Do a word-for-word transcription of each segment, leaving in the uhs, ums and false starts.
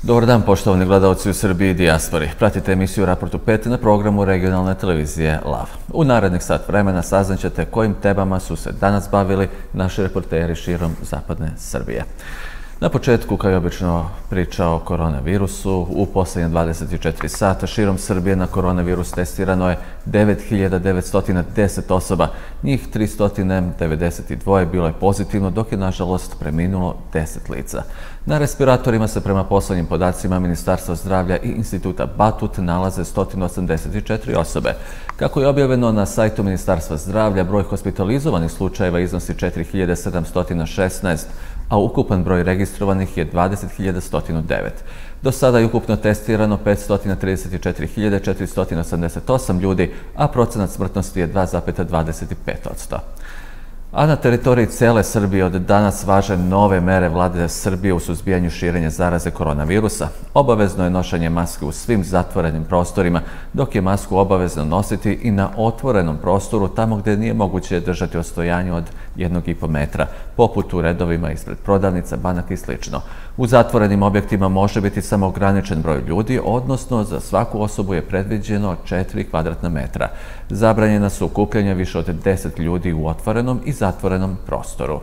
Dobar dan, poštovani gledalci u Srbiji i dijaspori. Pratite emisiju Raportu pet na programu regionalne televizije Lav. U narednih sat vremena saznaćete kojim temama su se danas bavili naši reporteri širom zapadne Srbije. Na početku, kao i obično, priča o koronavirusu. U posljednje dvadeset četiri sata širom Srbije na koronavirus testirano je devet hiljada devetsto deset osoba. Njih tristo devedeset dva bilo je pozitivno, dok je nažalost preminulo deset lica. Na respiratorima se prema poslednjim podacima Ministarstva zdravlja i Instituta Batut nalaze sto osamdeset četiri osobe. Kako je objavljeno na sajtu Ministarstva zdravlja, broj hospitalizovanih slučajeva iznosi četiri hiljade sedamsto šesnaest, a ukupan broj registrovanih je dvadeset hiljada sto devet. Do sada je ukupno testirano petsto trideset četiri hiljade četiristo osamdeset osam ljudi, a procenat smrtnosti je dva zarez dvadeset pet posto. A na teritoriji cele Srbije od danas važe nove mere vlade Srbije u suzbijanju širenja zaraze koronavirusa. Obavezno je nošenje maske u svim zatvorenim prostorima, dok je masku obavezno nositi i na otvorenom prostoru tamo gde nije moguće držati odstojanje od jednog i po metra, poput u redovima ispred prodavnica, banaka i slično. U zatvorenim objektima može biti samo ograničen broj ljudi, odnosno za svaku osobu je predviđeno četiri kvadratna metra. Zabranjena su okupljanja više od deset ljudi u otvorenom i zatvorenom prostoru.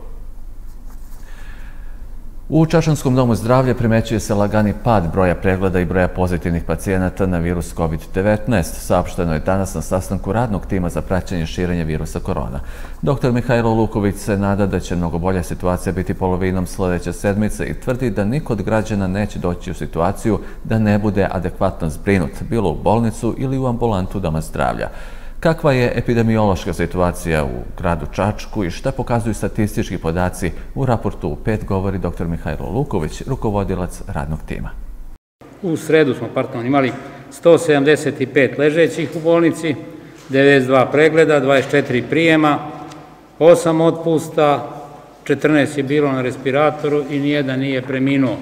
U Čačanskom domu zdravlja primećuje se lagani pad broja pregleda i broja pozitivnih pacijenata na virus kovid devetnaest, saopšteno je danas na sastanku radnog tima za praćenje širenja virusa korona. Doktor Mihajlo Luković se nada da će mnogo bolja situacija biti polovinom sledeće sedmice i tvrdi da niko od građana neće doći u situaciju da ne bude adekvatno zbrinut, bilo u bolnicu ili u ambulantu doma zdravlja. Kakva je epidemiološka situacija u gradu Čačku i šta pokazuju statistički podaci, u raportu u pet govori doktor Mihajlo Luković, rukovodilac radnog tima. U sredu smo partner imali sto sedamdeset pet ležećih u bolnici, devedeset dva pregleda, dvadeset četiri prijema, osam otpusta, četrnaest je bilo na respiratoru i nijedan nije preminuo.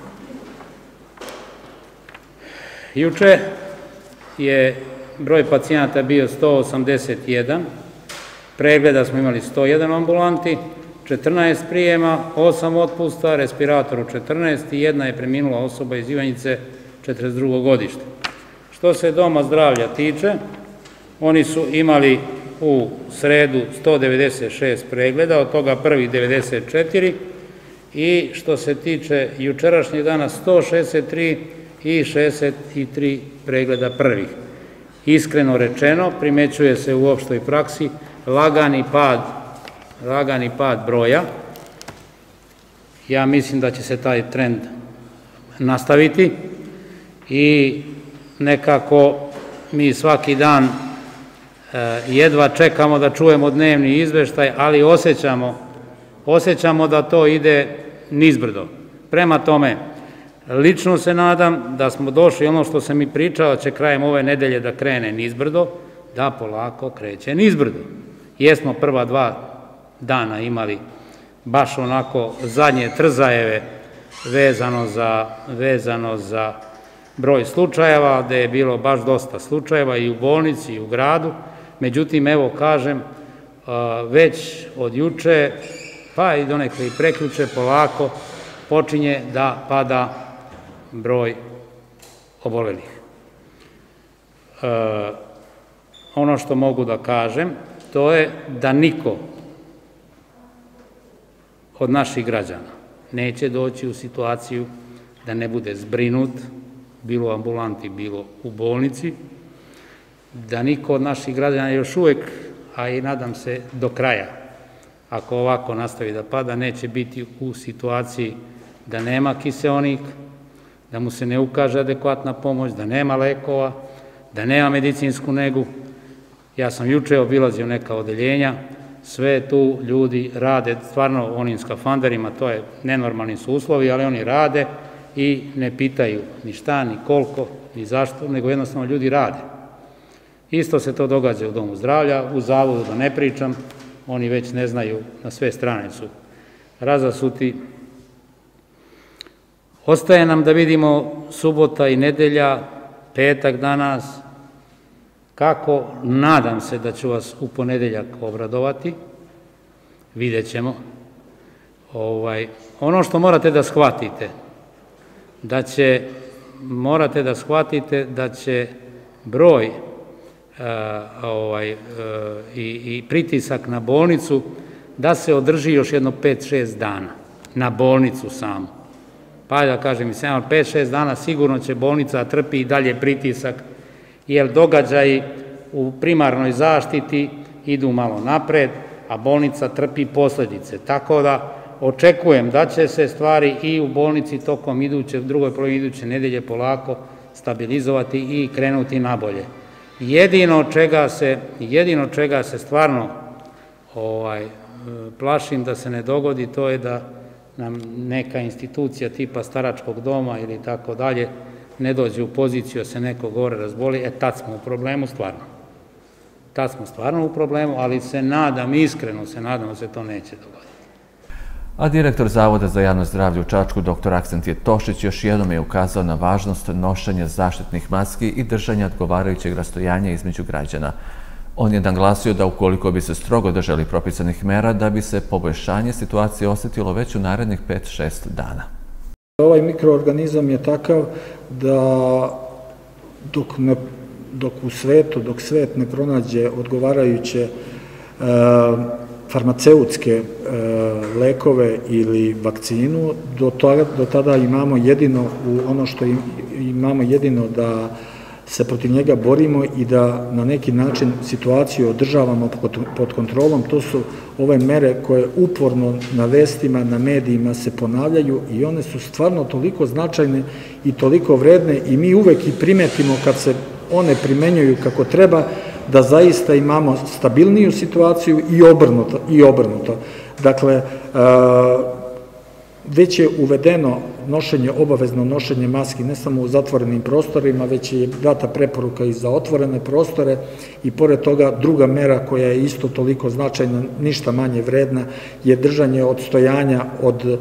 Juče je broj pacijenata bio sto osamdeset jedan, pregleda smo imali sto jedan u ambulanti, četrnaest prijema, osam otpusta, respiratoru četrnaest i jedna je preminula osoba iz Ivanjice, četrdeset drugo godište. Što se doma zdravlja tiče, oni su imali u sredu sto devedeset šest pregleda, od toga prvih devedeset četiri i što se tiče jučerašnjeg dana sto šezdeset tri i šezdeset tri pregleda prvih. Iskreno rečeno, primećuje se u opštoj praksi lagani pad, lagani pad broja. Ja mislim da će se taj trend nastaviti i nekako mi svaki dan jedva čekamo da čujemo dnevni izveštaj, ali osjećamo, osjećamo da to ide nizbrdo. Prema tome, lično se nadam da smo došli, ono što sam i pričao, da će krajem ove nedelje da krene nizbrdo, da polako kreće nizbrdo. Jesmo prva dva dana imali baš onako zadnje trzajeve vezano za, vezano za broj slučajeva, gde je bilo baš dosta slučajeva i u bolnici i u gradu. Međutim, evo kažem, već od juče, pa i donekle i prekjuče, polako počinje da pada broj obolelih. E, ono što mogu da kažem, to je da niko od naših građana neće doći u situaciju da ne bude zbrinut, bilo u ambulanti, bilo u bolnici, da niko od naših građana još uvek, a i nadam se do kraja, ako ovako nastavi da pada, neće biti u situaciji da nema kiseonik, da mu se ne ukaže adekvatna pomoć, da nema lekova, da nema medicinsku negu. Ja sam juče obilazio neka odeljenja, sve tu ljudi rade, stvarno onim skafanderima, to je nenormalni su uslovi, ali oni rade i ne pitaju ni šta, ni koliko, ni zašto, nego jednostavno ljudi rade. Isto se to događa u domu zdravlja, u zavodu da ne pričam, oni već ne znaju, na sve strane su razasuti. Ostaje nam da vidimo subota i nedelja, petak danas, kako, nadam se da ću vas u ponedeljak obradovati, vidjet ćemo. Ono što morate da shvatite, da će, morate da shvatite da će broj i pritisak na bolnicu da se održi još jedno pet šest dana, na bolnicu samu. Pa da kažem, pet šest dana sigurno će bolnica trpi i dalje pritisak, jer događaji u primarnoj zaštiti idu malo napred, a bolnica trpi posljedice. Tako da očekujem da će se stvari i u bolnici tokom iduće, drugoj polovini iduće nedelje polako stabilizovati i krenuti nabolje. Jedino čega se, jedino čega se stvarno plašim da se ne dogodi, to je da nam neka institucija tipa staračkog doma ili tako dalje ne dođe u poziciju da se neko gore razboli, e tad smo u problemu stvarno. Tad smo stvarno u problemu, ali se nadam, iskreno se nadam da se to neće dogoditi. A direktor Zavoda za javno zdravlje u Čačku, doktor Aksentije Tošić, još jednom je ukazao na važnost nošenja zaštitnih maski i držanja odgovarajućeg rastojanja između građana. On je naglasio da ukoliko bi se strogo držali propisanih mera, da bi se poboljšanje situacije osjetilo već u narednih pet šest dana. Ovaj mikroorganizam je takav da dok ne dok u svetu, dok svet ne pronađe odgovarajuće farmaceutske lekove ili vakcinu, do tada imamo jedino, ono što imamo jedino da se protiv njega borimo i da na neki način situaciju održavamo pod kontrolom. To su ove mere koje uporno na vestima, na medijima se ponavljaju i one su stvarno toliko značajne i toliko vredne i mi uvek i primetimo kad se one primenjuju kako treba, da zaista imamo stabilniju situaciju i obrnuto. Dakle, već je uvedeno nošenje, obavezno nošenje maski ne samo u zatvorenim prostorima, već je data preporuka i za otvorene prostore i pored toga druga mera koja je isto toliko značajna, ništa manje vredna, je držanje odstojanja od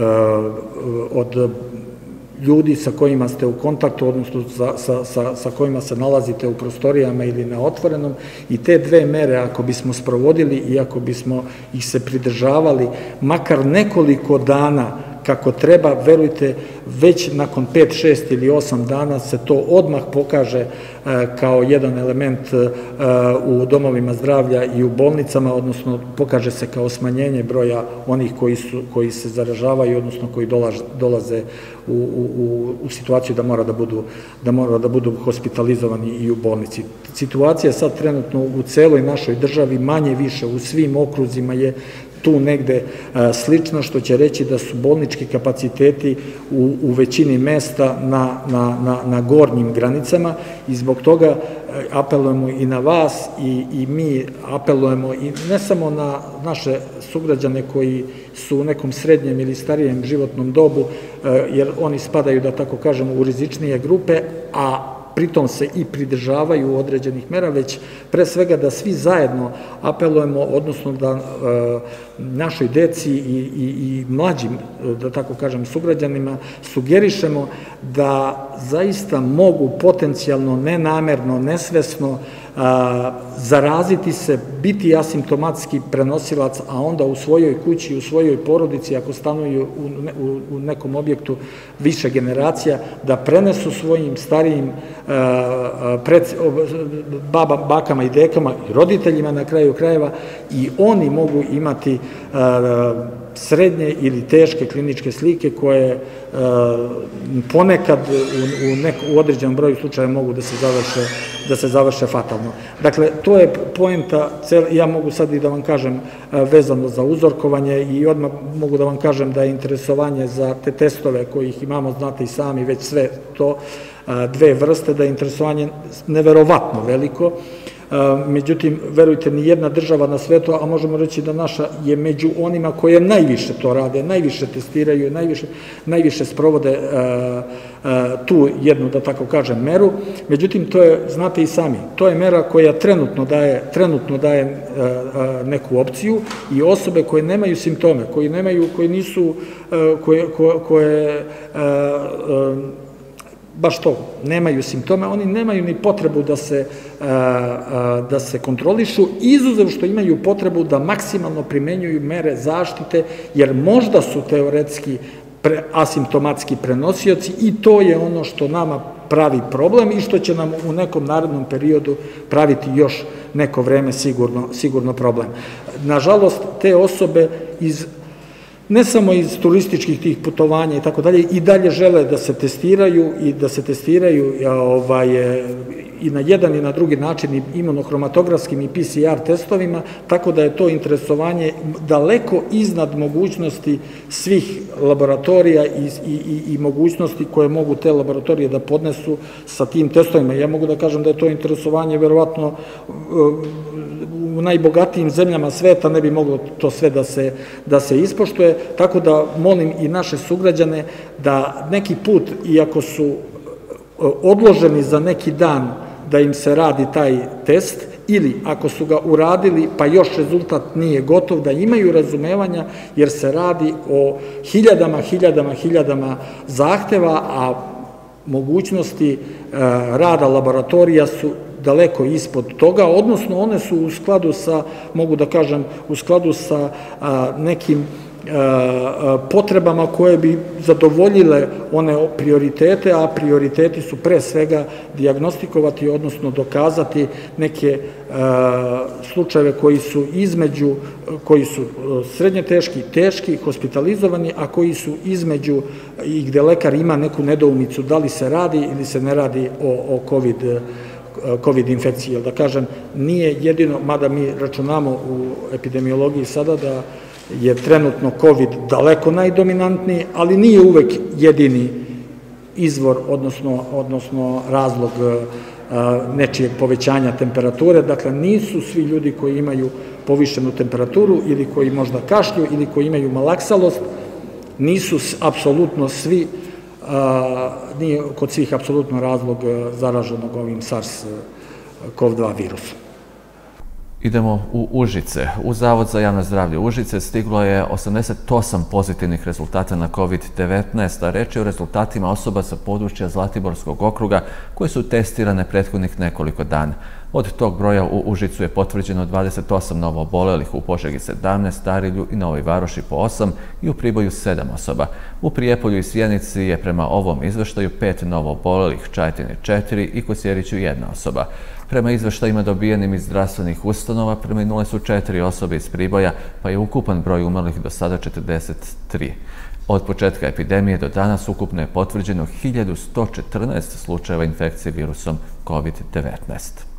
od ljudi sa kojima ste u kontaktu, odnosno sa kojima se nalazite u prostorijama ili na otvorenom, i te dve mere ako bismo sprovodili i ako bismo ih se pridržavali makar nekoliko dana kako treba, verujte, već nakon pet, šest ili osam dana se to odmah pokaže kao jedan element u domovima zdravlja i u bolnicama, odnosno pokaže se kao smanjenje broja onih koji se zaražavaju, odnosno koji dolaze u situaciju da mora da budu hospitalizovani i u bolnici. Situacija sad trenutno u celoj našoj državi, manje više u svim okruzima, je tu negde slično, što će reći da su bolnički kapaciteti u većini mesta na gornjim granicama i zbog toga apelujemo i na vas i mi apelujemo i ne samo na naše sugrađane koji su u nekom srednjem ili starijem životnom dobu, jer oni spadaju, da tako kažemo, u rizičnije grupe, a pritom se i pridržavaju određenih mera, već pre svega da svi zajedno apelujemo, odnosno da našoj deci i mlađim, da tako kažem, sugrađanima sugerišemo da zaista mogu potencijalno, nenamerno, nesvesno zaraziti se, biti asimptomatski prenosilac, a onda u svojoj kući, u svojoj porodici, ako stanuju u nekom objektu više generacija, da prenesu svojim starijim bakama i dekama i roditeljima na kraju krajeva, i oni mogu imati srednje ili teške kliničke slike koje ponekad u određenom broju slučaja mogu da se završe fatalno. Dakle, to je poenta, ja mogu sad i da vam kažem vezano za uzorkovanje i odmah mogu da vam kažem da je interesovanje za te testove kojih imamo, znate i sami, već sve to, dve vrste, da je interesovanje neverovatno veliko. Međutim, verujte, ni jedna država na svetu, a možemo reći da naša je među onima koje najviše to rade, najviše testiraju, najviše sprovode tu jednu, da tako kažem, meru. Međutim, to je, znate i sami, to je mera koja trenutno daje, trenutno daje neku opciju i osobe koje nemaju simptome, koji nemaju, koji nisu, koje baš to, nemaju simptome, oni nemaju ni potrebu da se kontrolišu, izuzev što imaju potrebu da maksimalno primenjuju mere zaštite, jer možda su teoretski asimptomatski prenosioci i to je ono što nama pravi problem i što će nam u nekom narednom periodu praviti još neko vreme sigurno problem. Nažalost, te osobe iz ne samo iz turističkih tih putovanja i tako dalje, i dalje žele da se testiraju i da se testiraju i na jedan i na drugi način imunohromatografskim i P C R testovima, tako da je to interesovanje daleko iznad mogućnosti svih laboratorija i mogućnosti koje mogu te laboratorije da podnesu sa tim testovima. Ja mogu da kažem da je to interesovanje verovatno u najbogatijim zemljama sveta ne bi moglo to sve da se ispoštuje, tako da molim i naše sugrađane da neki put, iako su odloženi za neki dan da im se radi taj test, ili ako su ga uradili pa još rezultat nije gotov, da imaju razumevanja jer se radi o hiljadama, hiljadama, hiljadama zahteva, a mogućnosti rada laboratorija su daleko ispod toga, odnosno one su u skladu sa, mogu da kažem, u skladu sa nekim potrebama koje bi zadovoljile one prioritete, a prioriteti su pre svega dijagnostikovati, odnosno dokazati neke slučajeve koji su između, koji su srednje teški, teški, hospitalizovani, a koji su između i gde lekar ima neku nedoumicu da li se radi ili se ne radi o COVID COVID infekciji. Jer da kažem, nije jedino, mada mi računamo u epidemiologiji sada da je trenutno COVID daleko najdominantniji, ali nije uvek jedini izvor, odnosno razlog nečijeg povećanja temperature. Dakle, nisu svi ljudi koji imaju povišenu temperaturu ili koji možda kašlju ili koji imaju malaksalost, nisu apsolutno svi, nije kod svih apsolutno razlog zaraženog ovim SARS CoV dva virusom. Idemo u Užice. U Zavod za javno zdravlje Užice stiglo je osamdeset osam pozitivnih rezultata na COVID devetnaest, a reč je o rezultatima osoba sa područja Zlatiborskog okruga koje su testirane prethodnih nekoliko dana. Od tog broja u Užicu je potvrđeno dvadeset osam novo obolelih, u Požegi sedamnaest, Starilju i Novoj Varoši po osam i u Priboju sedam osoba. U Prijepolju i Sjenici je prema ovom izveštaju pet novo obolelih, Čajetini četiri i Kosjeriću jedna osoba. Prema izveštajima dobijenim iz zdravstvenih ustanova preminule su četiri osobe iz Priboja, pa je ukupan broj umrlih do sada četrdeset tri. Od početka epidemije do danas ukupno je potvrđeno hiljadu sto četrnaest slučajeva infekcije virusom COVID devetnaest.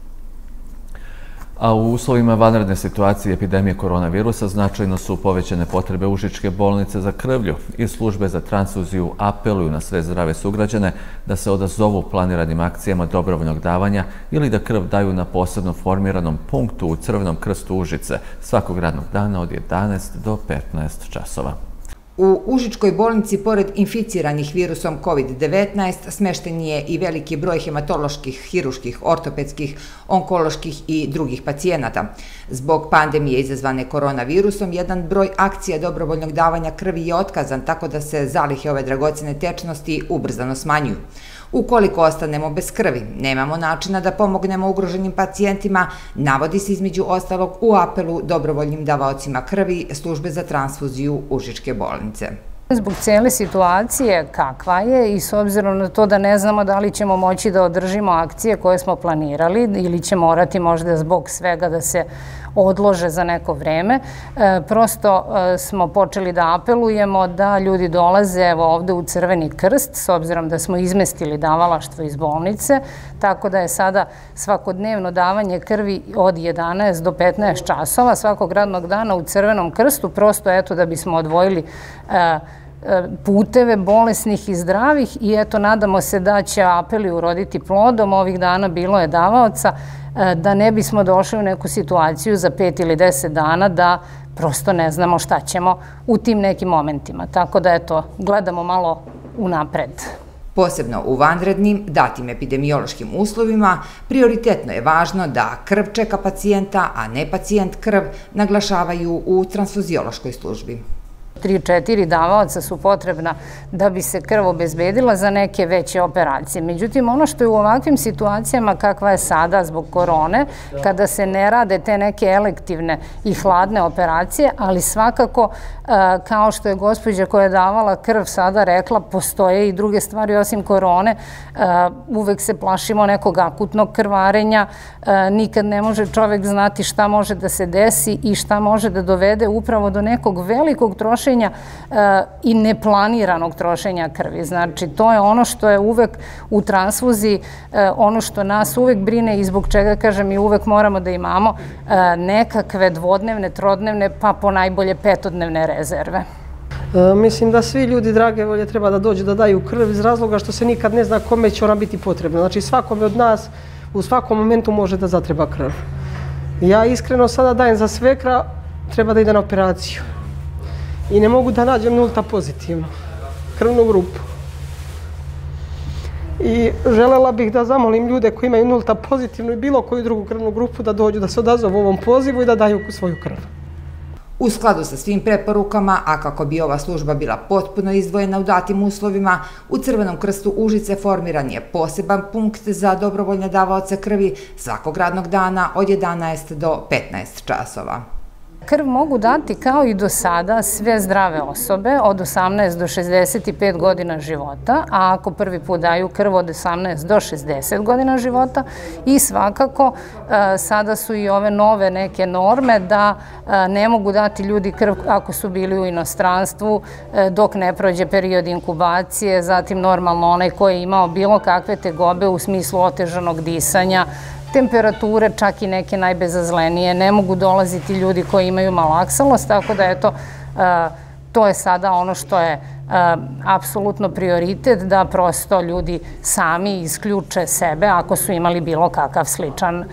A u uslovima vanredne situacije epidemije koronavirusa značajno su povećane potrebe Užičke bolnice za krvlju i službe za transfuziju apeluju na sve zdrave sugrađane da se odazovu planiranim akcijama dobrovoljnog davanja ili da krv daju na posebno formiranom punktu u Crvenom krstu Užice svakog radnog dana od jedanaest do petnaest časova. U Užičkoj bolnici, pored inficiranih virusom COVID devetnaest, smešten je i veliki broj hematoloških, hiruških, ortopedskih, onkoloških i drugih pacijenata. Zbog pandemije izazvane koronavirusom, jedan broj akcija dobrovoljnog davanja krvi je otkazan, tako da se zalihe ove dragocene tečnosti ubrzano smanjuju. Ukoliko ostanemo bez krvi, nemamo načina da pomognemo ugroženim pacijentima, navodi se između ostalog u apelu dobrovoljnim davaocima krvi službe za transfuziju Užičke bolnice. Zbog cele situacije kakva je i s obzirom na to da ne znamo da li ćemo moći da održimo akcije koje smo planirali ili će morati možda zbog svega da se odlože za neko vreme, prosto smo počeli da apelujemo da ljudi dolaze evo ovde u Crveni krst, s obzirom da smo izmestili davalaštvo iz bolnice, tako da je sada svakodnevno davanje krvi od jedanaest do petnaest časova svakog radnog dana u Crvenom krstu, prosto eto da bismo odvojili puteve bolesnih i zdravih i eto nadamo se da će apeli uroditi plodom. Ovih dana bilo je davaoca da ne bismo došli u neku situaciju za pet ili deset dana da prosto ne znamo šta ćemo u tim nekim momentima. Tako da eto, gledamo malo unapred. Posebno u vanrednim, datim epidemiološkim uslovima, prioritetno je važno da krv čeka pacijenta, a ne pacijent krv, naglašavaju u transfuziološkoj službi. tri četiri davaoca su potrebna da bi se krv obezbedila za neke veće operacije. Međutim, ono što je u ovakvim situacijama kakva je sada zbog korone, kada se ne rade te neke elektivne i hladne operacije, ali svakako, kao što je gospođa koja je davala krv sada rekla, postoje i druge stvari osim korone. Uvek se plašimo nekog akutnog krvarenja, nikad ne može čovek znati šta može da se desi i šta može da dovede upravo do nekog velikog trošenja i neplaniranog trošenja krvi. Znači, to je ono što je uvek u transfuziji, ono što nas uvek brine i zbog čega, kažem, mi uvek moramo da imamo nekakve dvodnevne, trodnevne, pa po najbolje petodnevne rezerve. Mislim da svi ljudi drage volje treba da dođu da daju krv iz razloga što se nikad ne zna kome će ona biti potrebna. Znači, svakome od nas u svakom momentu može da zatreba krv. Ja iskreno sada dajem za svekra, treba da ide na operaciju. I ne mogu da nađem nulta pozitivno krvnu grupu. I želela bih da zamolim ljude koji imaju nulta pozitivnu i bilo koju drugu krvnu grupu da dođu, da se odazovu ovom pozivu i da daju svoju krv. U skladu sa svim preporukama, a kako bi ova služba bila potpuno izdvojena u datim uslovima, u Crvenom krstu Užice formiran je poseban punkt za dobrovoljne davaoce krvi svakog radnog dana od jedanaest do petnaest časova. Krv mogu dati kao i do sada sve zdrave osobe od osamnaest do šezdeset pet godina života, a ako prvi put daju krv od osamnaest do šezdeset godina života i svakako sada su i ove nove neke norme da ne mogu dati ljudi krv ako su bili u inostranstvu dok ne prođe period inkubacije, zatim normalno onaj koji je imao bilo kakve tegobe u smislu otežanog disanja, temperature, čak i neke najbezazlenije. Ne mogu dolaziti ljudi koji imaju malaksalost, tako da eto, to je sada ono što je apsolutno prioritet, da prosto ljudi sami isključe sebe ako su imali bilo kakav sličan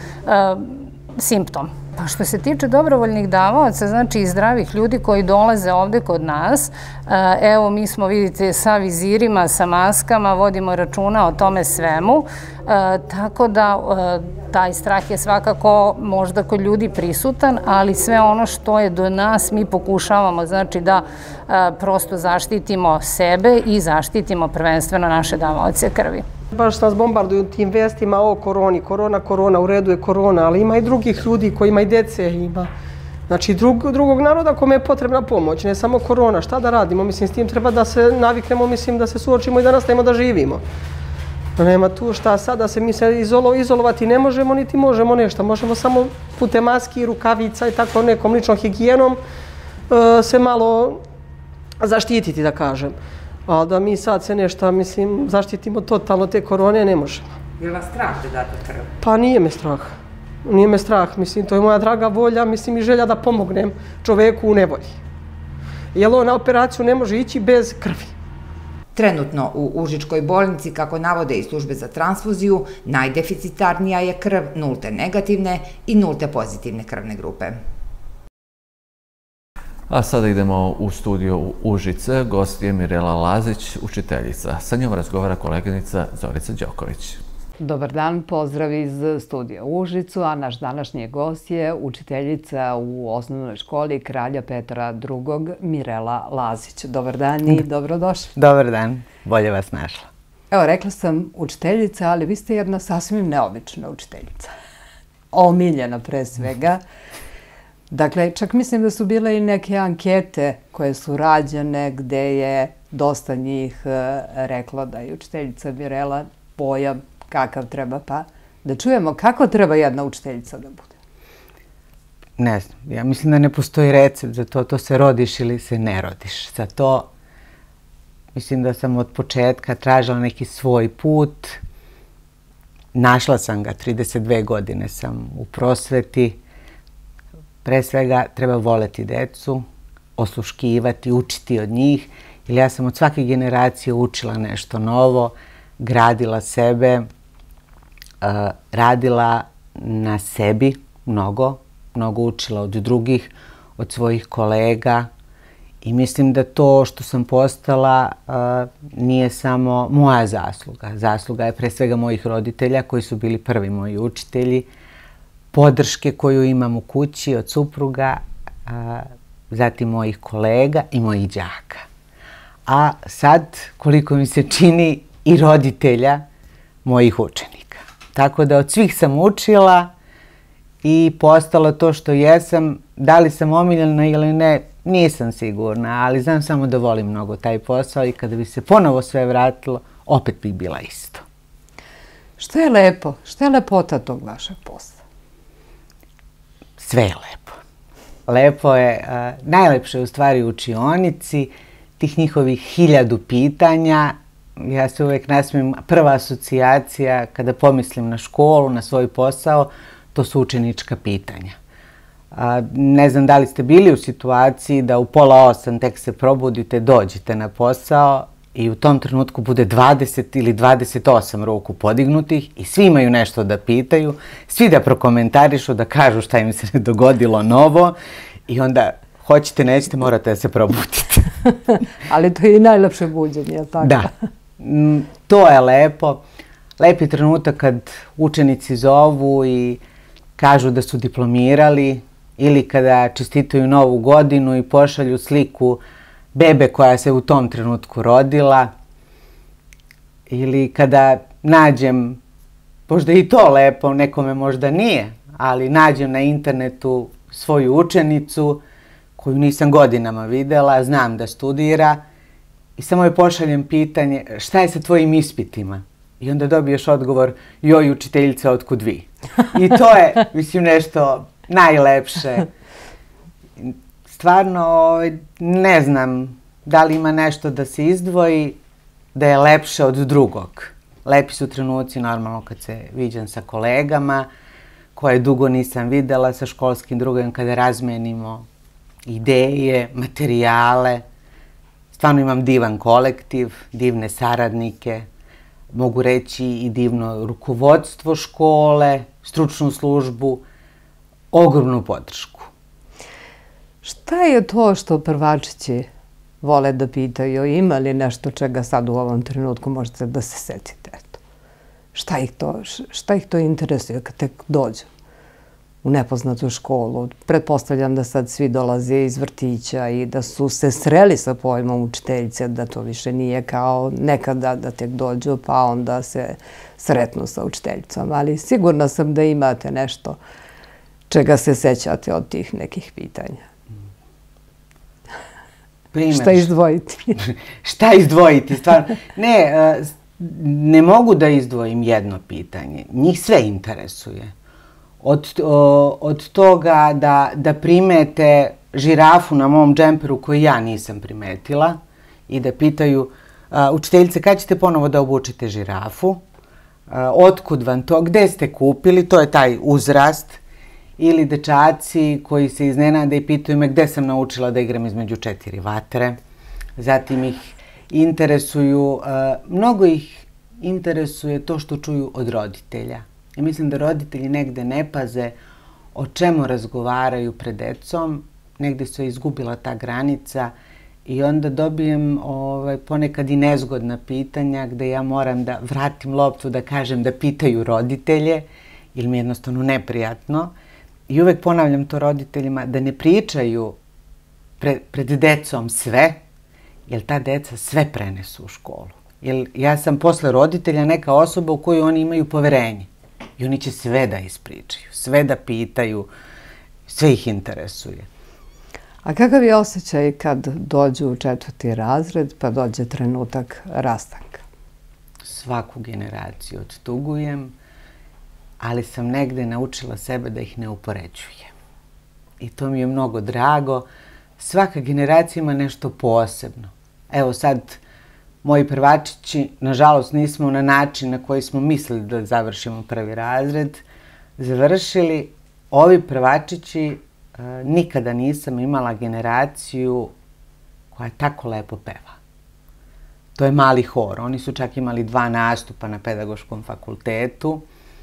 simptom. Pa što se tiče dobrovoljnih davaoca, znači i zdravih ljudi koji dolaze ovde kod nas, evo mi smo, vidite, sa vizirima, sa maskama, vodimo računa o tome svemu, tako da taj strah je svakako možda kod ljudi prisutan, ali sve ono što je do nas mi pokušavamo, znači da prosto zaštitimo sebe i zaštitimo prvenstveno naše davaoce krvi. Baš nas bombarduju tim vestima o koroni, korona, korona, u redu je korona, ali ima i drugih ljudi koji ima i dece, ima znači drugog naroda kome je potrebna pomoć, ne samo korona. Šta da radimo? Mislim, s tim treba da se naviknemo, mislim, da se suočimo i da nastavimo da živimo. Nema tu šta sad, da se mi se izolovati ne možemo, niti možemo nešto. Možemo samo putem maski, rukavica i tako nekom ličnom higijenom se malo zaštititi, da kažem. Ali da mi sad se nešto, mislim, zaštitimo totalno te korone, ne možemo. Je li vas strah da date krv? Pa nije me strah. Nije me strah, mislim, to je moja draga volja, mislim, i želja da pomognem čoveku u nevolji. Jer on na operaciju ne može ići bez krvi. Trenutno u Užičkoj bolnici, kako navode i službe za transfuziju, najdeficitarnija je krv nulte negativne i nulte pozitivne krvne grupe. A sada idemo u studio u Užice. Gost je Mirela Lazić, učiteljica. Sa njom razgovara koleginica Zorica Đoković. Dobar dan, pozdrav iz studija u Užicu, a naš današnji gost je učiteljica u osnovnoj školi Kralja Petra drugog. Mirela Lazić. Dobar dan i dobrodošli. Dobar dan, bolje vas našla. Evo, rekla sam učiteljica, ali vi ste jedna sasvim neobična učiteljica. Omiljena pre svega. Dakle, čak mislim da su bile i neke ankete koje su rađene gde je dosta njih reklo da je učiteljica Mirela pojam kakav treba, pa da čujemo kako treba jedna učiteljica da bude. Ne znam, ja mislim da ne postoji recept za to, to se rodiš ili se ne rodiš. Za to mislim da sam od početka tražila neki svoj put, našla sam ga, trideset dve godine sam u prosveti. Pre svega treba voleti decu, osluškivati, učiti od njih, jer ja sam od svake generacije učila nešto novo, gradila sebe, radila na sebi mnogo, mnogo učila od drugih, od svojih kolega i mislim da to što sam postala nije samo moja zasluga. Zasluga je pre svega mojih roditelja koji su bili prvi moji učitelji, podrške koju imam u kući od supruga zatim mojih kolega i mojih đaka. A sad, koliko mi se čini, i roditelja mojih učenika. Tako da od svih sam učila i postala to što jesam. Da li sam omiljena ili ne, nisam sigurna, ali znam samo da volim mnogo taj posao i kada bi se ponovo sve vratilo, opet bih bila isto. Što je lepo? Što je lepota tog vašeg posla? Sve je lepo. Lepo je, uh, najlepše je u stvari u učionici, tih njihovih hiljadu pitanja. Ja se uvek nasmijem, prva asocijacija kada pomislim na školu, na svoj posao, to su učenička pitanja. A, ne znam da li ste bili u situaciji da u pola osam tek se probudite, dođete na posao i u tom trenutku bude dvadeset ili dvadeset osam ruku podignutih i svi imaju nešto da pitaju, svi da prokomentarišu, da kažu šta im se dogodilo novo i onda hoćete, nećete, morate da se probudite. Ali to je i najlepše buđenje, je li tako? Da, to je lepo. Lep je trenutak kad učenici zovu i kažu da su diplomirali ili kada čestitaju novu godinu i pošalju sliku bebe koja se u tom trenutku rodila ili kada nađem, možda i to lepo, nekome možda nije, ali nađem na internetu svoju učenicu koju nisam godinama videla, znam da studira i samo joj pošaljem pitanje šta je sa tvojim ispitima? I onda dobiješ odgovor, joj učiteljica, otkud vi? I to je, mislim, nešto najlepše. Stvarno, ne znam da li ima nešto da se izdvoji, da je lepše od drugog. Lepi su trenuci, normalno, kad se viđam sa kolegama, koje dugo nisam videla, sa školskim drugom, kada razmenimo ideje, materijale. Stvarno imam divan kolektiv, divne saradnike, mogu reći i divno rukovodstvo škole, stručnu službu, ogromnu podršku. Šta je to što prvačići vole da pitaju? Ima li nešto čega sad u ovom trenutku možete da se setite? Šta ih to, šta ih to interesuje kad tek dođu u nepoznatu školu? Pretpostavljam da sad svi dolaze iz vrtića i da su se sreli sa pojmom učiteljice, da to više nije kao nekada da tek dođu pa onda se sretnu sa učiteljicom. Ali sigurna sam da imate nešto čega se sećate od tih nekih pitanja. Primer. Šta izdvojiti? Šta izdvojiti? Stvarno. Ne, ne mogu da izdvojim jedno pitanje. Njih sve interesuje. Od, od toga da, da primete žirafu na mom džemperu koju ja nisam primetila i da pitaju učiteljice kad ćete ponovo da obučite žirafu, otkud vam to, gde ste kupili, to je taj uzrast. Ili dečaci koji se iznenade i pitaju me gde sam naučila da igram između četiri vatre. Zatim ih interesuju, mnogo ih interesuje to što čuju od roditelja. I mislim da roditelji negde ne paze o čemu razgovaraju pred decom, negde se izgubila ta granica i onda dobijem ovaj, ponekad i nezgodna pitanja gde ja moram da vratim loptu da kažem da pitaju roditelje ili mi je jednostavno neprijatno. I uvek ponavljam to roditeljima da ne pričaju pred, pred decom sve, jer ta deca sve prenesu u školu. Jer ja sam posle roditelja neka osoba u koju oni imaju poverenje. I oni će sve da ispričaju, sve da pitaju, sve ih interesuje. A kakav je osjećaj kad dođu u četvrti razred pa dođe trenutak rastanka? Svaku generaciju odtugujem, ali sam negde naučila sebe da ih ne upoređujem. I to mi je mnogo drago. Svaka generacija ima nešto posebno. Evo sad, moji prvačići, nažalost, nismo na način na koji smo mislili da završimo prvi razred, završili. Ovi prvačići, nikada nisam imala generaciju koja tako lepo peva. To je mali hor. Oni su čak imali dva nastupa na pedagoškom fakultetu.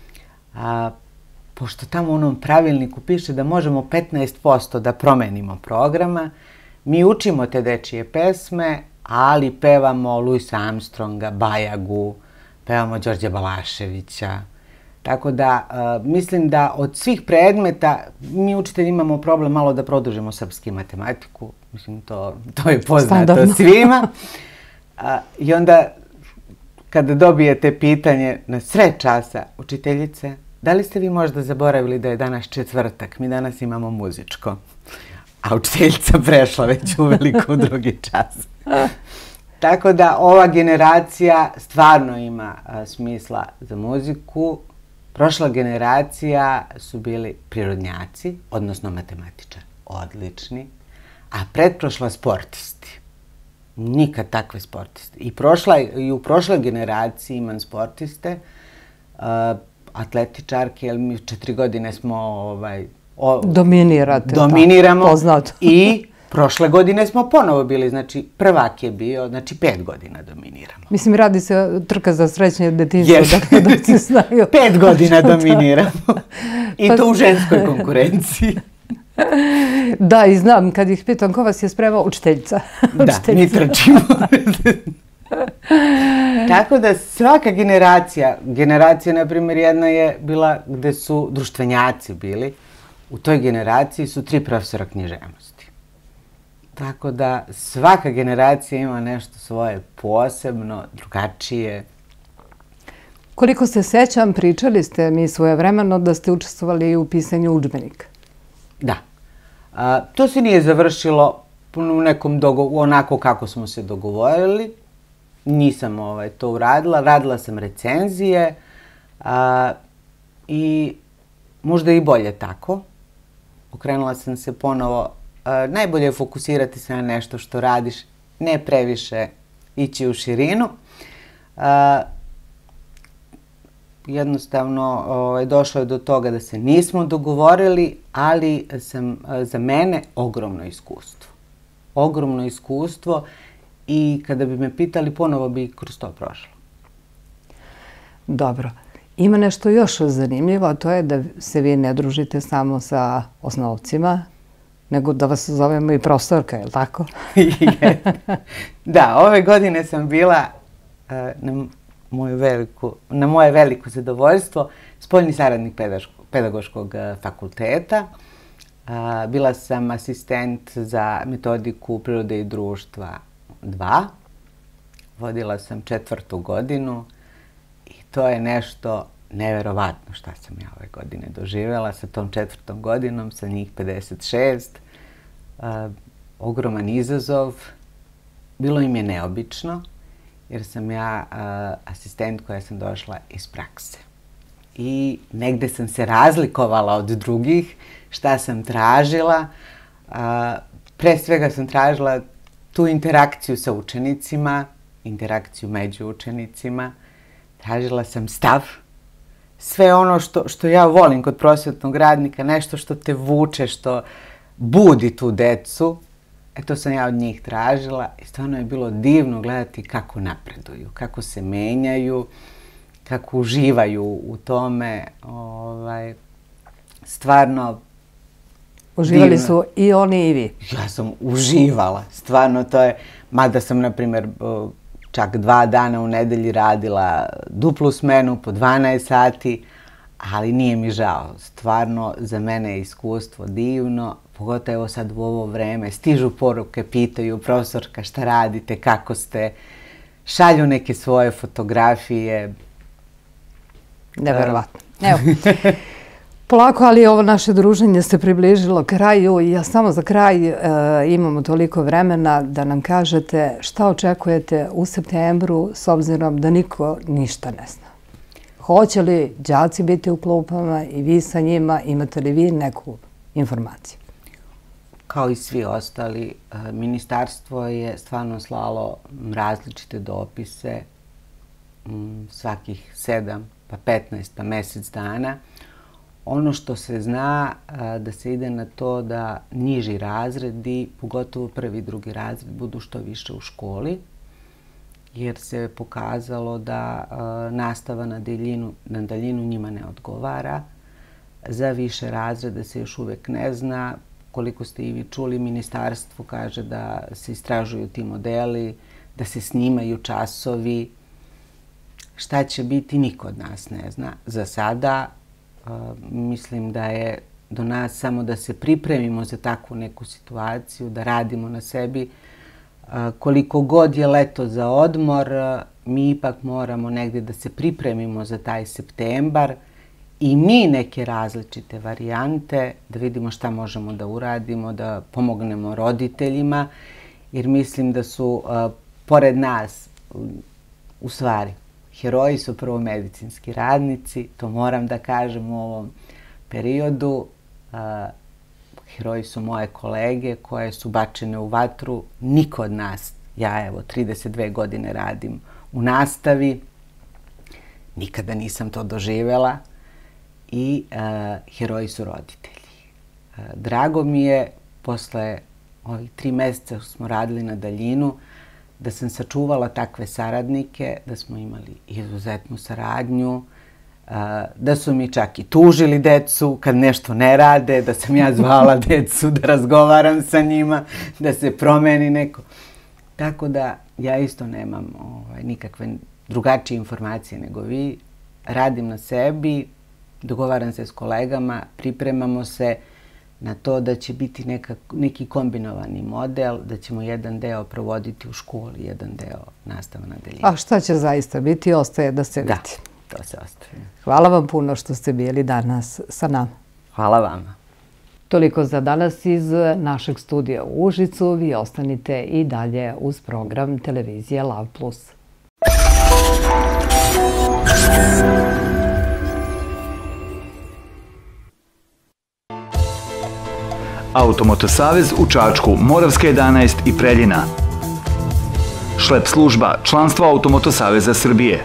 A, pošto tamo u onom pravilniku piše da možemo petnaest posto da promenimo programa, mi učimo te dečije pesme, ali pevamo Louisa Armstronga, Bajagu, pevamo Đorđe Balaševića, Tako da mislim da od svih predmeta mi učitelji imamo problem malo da produžimo srpski matematiku. Mislim, to, to je poznato Standardno. svima. A, I onda kada dobijete pitanje na sred časa učiteljice, da li ste vi možda zaboravili da je danas četvrtak, mi danas imamo muzičko, a učiteljica prešla već uveliko u drugi čas. Tako da ova generacija stvarno ima a, smisla za muziku. Prošla generacija su bili prirodnjaci, odnosno matematičari, odlični, a pretprošla sportisti. Nikad takve sportiste. I, prošla, i u prošloj generaciji imam sportiste, uh, atletičarke, jer mi četiri godine smo... Ovaj, o, Dominirate. Dominiramo. Da, poznato. I prošle godine smo ponovo bili, znači prvak je bio, znači pet godina dominiramo. Mislim, radi se trka za srećnje detinjstvo, Yes. dakle da se znaju. Pet godina dominiramo. I to u ženskoj konkurenciji. Da, i znam, kad ih pitam ko vas je spremao, učiteljica. Da, mi trčimo. Tako da svaka generacija, generacija, na primjer, jedna je bila gde su društvenjaci bili. U toj generaciji su tri profesora književnosti. Tako da svaka generacija ima nešto svoje posebno, drugačije. Koliko se sećam, pričali ste mi svojevremeno da ste učestvovali i u pisanju udžbenika. Da. A, to se nije završilo u nekom dogovoru, onako kako smo se dogovorili. Nisam ovaj, to uradila. Radila sam recenzije a, i možda i bolje tako. Okrenula sam se ponovo. A, najbolje je fokusirati se na nešto što radiš, ne previše ići u širinu. A, jednostavno ovaj, došlo je do toga da se nismo dogovorili, ali sam za mene ogromno iskustvo. Ogromno iskustvo i kada bi me pitali, ponovo bi kroz to prošlo. Dobro. Ima nešto još zanimljivo, a to je da se vi ne družite samo sa osnovcima, nego da vas zovemo i profesorka, je li tako? Da, ove godine sam bila uh, na, moju veliku, na moje veliko zadovoljstvo spoljni saradnik pedagoškog, pedagoškog uh, fakulteta. Uh, bila sam asistent za metodiku prirode i društva dva. Vodila sam četvrtu godinu i to je nešto neverovatno šta sam ja ove godine doživjela sa tom četvrtom godinom, sa njih pedeset šest. Uh, ogroman izazov. Bilo im je neobično, jer sam ja uh, asistent koja sam došla iz prakse. I negde sam se razlikovala od drugih, šta sam tražila. Uh, pre svega sam tražila tu interakciju sa učenicima, interakciju među učenicima. Tražila sam stav. Sve ono što, što ja volim kod prosvetnog radnika, nešto što te vuče, što budi tu decu. E to sam ja od njih tražila i stvarno je bilo divno gledati kako napreduju, kako se menjaju, kako uživaju u tome. Ovaj, stvarno Uživali divno. su i oni i vi. Ja sam uživala, stvarno to je, mada sam, na primjer, čak dva dana u nedelji radila duplu smenu po dvanaest sati, ali nije mi žao. Stvarno, za mene je iskustvo divno, pogotovo sad u ovo vreme. Stižu poruke, pitaju profesorka šta radite, kako ste, šalju neke svoje fotografije. Neverovatno. Evo, polako, ali ovo naše druženje se približilo kraju i ja samo za kraj e, imamo toliko vremena da nam kažete šta očekujete u septembru s obzirom da niko ništa ne zna. Hoće li đaci biti u klupama i vi sa njima, imate li vi neku informaciju? Kao i svi ostali, ministarstvo je stvarno slalo različite dopise svakih sedam, pa petnaest, pa mjesec dana. Ono što se zna da se ide na to da niži razredi, pogotovo prvi i drugi razred, budu što više u školi, jer se pokazalo da nastava na daljinu, na daljinu njima ne odgovara. Za više razrede se još uvijek ne zna. Koliko ste i vi čuli, ministarstvo kaže da se istražuju ti modeli, da se snimaju časovi. Šta će biti, niko od nas ne zna. Za sada mislim da je do nas samo da se pripremimo za takvu neku situaciju, da radimo na sebi. Koliko god je leto za odmor, mi ipak moramo negdje da se pripremimo za taj septembar i mi neke različite varijante, da vidimo šta možemo da uradimo, da pomognemo roditeljima, jer mislim da su pored nas, u stvari, heroji su prvo medicinski radnici, to moram da kažem u ovom periodu. Heroji su moje kolege koje su bačene u vatru. Niko od nas, ja evo trideset dve godine radim u nastavi, nikada nisam to doživjela i heroji su roditelji. Drago mi je, posle ovih tri mjeseca smo radili na daljinu, da sam sačuvala takve saradnike, da smo imali izuzetnu saradnju, da su mi čak i tužili decu kad nešto ne rade, da sam ja zvala decu da razgovaram sa njima, da se promeni neko. Tako da ja isto nemam nikakve drugačije informacije nego vi. Radim na sebi, dogovaram se s kolegama, pripremamo se na to da će biti neki kombinovani model, da ćemo jedan deo provoditi u školi, jedan deo nastava na daljinu. A šta će zaista biti, ostaje da se vidi. Da, to se ostaje. Hvala vam puno što ste bili danas sa nama. Hvala vama. Toliko za danas iz našeg studija u Užicu. Vi ostanite i dalje uz program televizije Lav plus. Automoto savez u Čačku, Moravska jedanaest i Preljina. Šlep služba, članstvo Automoto saveza Srbije.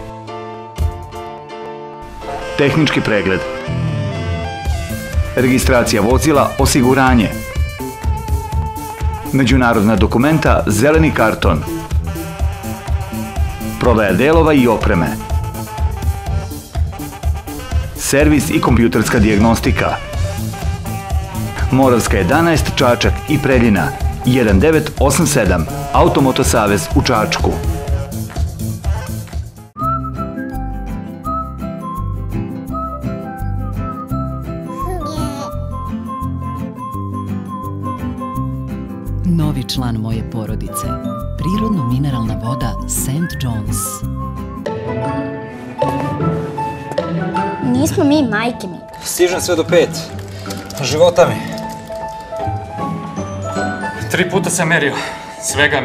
Tehnički pregled. Registracija vozila, osiguranje. Međunarodna dokumenta, zeleni karton. Prodaja delova i opreme. Servis i kompjuterska dijagnostika. Moravska jedanaest, Čačak i Preljina, jedan devet osam sedam, Automoto savez u Čačku. Novi član moje porodice. Prirodno mineralna voda Saint John's. Nismo mi, majke mi. Stižem sve do pet. Života mi. Tri puta sam merio. Svega mi.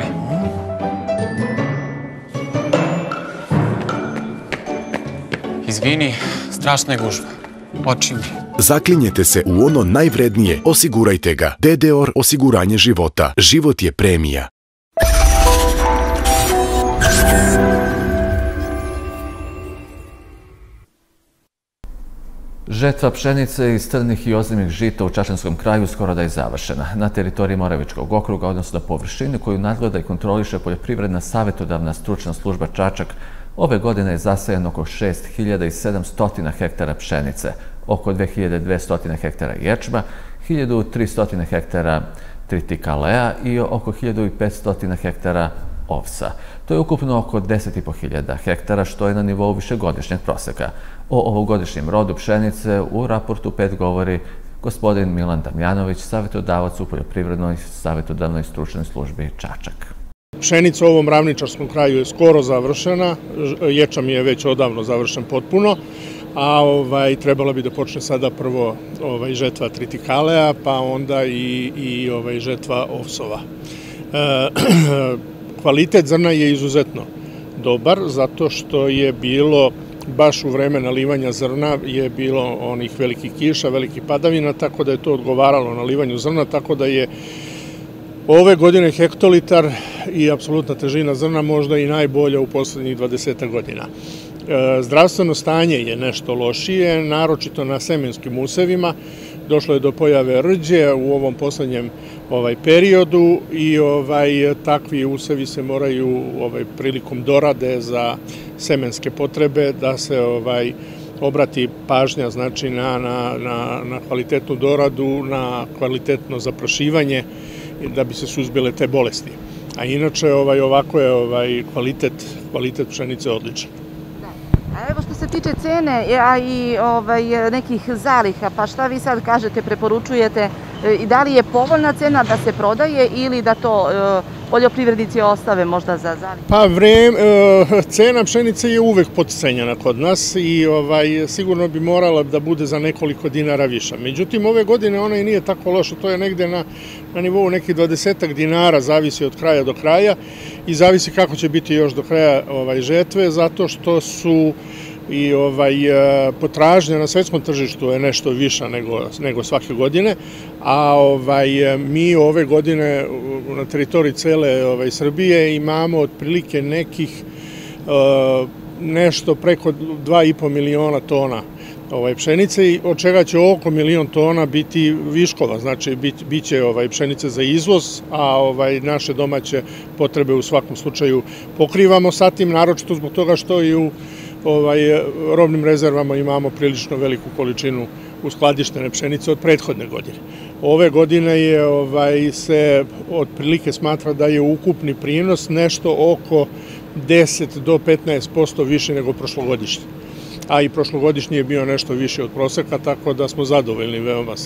Izvini, strašna je gužva. Oči mi. Zaklinjete se u ono najvrednije, osigurajte ga. D D O R osiguranje života. Život je premija. Žetva pšenice iz crnih i ozimih žita u Čačanskom kraju skoro da je završena. Na teritoriji Moravičkog okruga, odnosno na površini koju nadgleda i kontroliše Poljoprivredna savjetodavna stručna služba Čačak, ove godine je zasejano oko šest hiljada sedamsto hektara pšenice, oko dve hiljade dvesta hektara ječma, hiljadu tristo hektara tritikaleja i oko hiljadu petsto hektara ovsa. To je ukupno oko deset i po hiljada hektara, što je na nivou višegodišnjeg proseka. O ovogodišnjem rodu pšenice u raportu pet govori gospodin Milan Damjanović, savjetodavac u Poljoprivrednoj savjetodavnoj stručnoj službi Čačak. Pšenica u ovom ravničarskom kraju je skoro završena, ječam je već odavno završen potpuno, a trebala bi da počne sada prvo žetva tritikaleja, pa onda i žetva ovsova. Kvalitet zrna je izuzetno dobar, zato što je bilo, baš u vreme nalivanja zrna, je bilo onih velikih kiša, velikih padavina, tako da je to odgovaralo nalivanju zrna, tako da je ove godine hektolitar i apsolutna težina zrna možda i najbolja u poslednjih dvadeset godina. Zdravstveno stanje je nešto lošije, naročito na semenskim usevima. Došlo je do pojave rđe u ovom poslednjem periodu i takvi usevi se moraju prilikom dorade za semenske potrebe da se obrati pažnja na kvalitetnu doradu, na kvalitetno zaprašivanje da bi se suzbile te bolesti. A inače ovako je kvalitet pšenice odličan. se tiče cene, a i nekih zaliha, pa šta vi sad kažete, preporučujete i da li je povoljna cena da se prodaje ili da to poljoprivrednici ostave možda za zalihe? Pa cena pšenice je uvek potcenjena kod nas i sigurno bi morala da bude za nekoliko dinara viša. Međutim, ove godine ona i nije tako loša, to je negde na nivou nekih dvadesetak dinara, zavisi od kraja do kraja i zavisi kako će biti još do kraja žetve, zato što su i potražnja na svetskom tržištu je nešto viša nego svake godine, a mi ove godine na teritoriji cele Srbije imamo otprilike nekih nešto preko dva i po miliona tona pšenice, od čega će oko milion tona biti viškova, znači bit će pšenice za izvoz, a naše domaće potrebe u svakom slučaju pokrivamo sa tim, naročito zbog toga što i u robnim rezervama imamo prilično veliku količinu uskladištene pšenice od prethodne godine. Ove godine se otprilike smatra da je ukupni prinos nešto oko deset do petnaest posto više nego prošlogodišnji. A i prošlogodišnji je bio nešto više od proseka, tako da smo zadovoljni veoma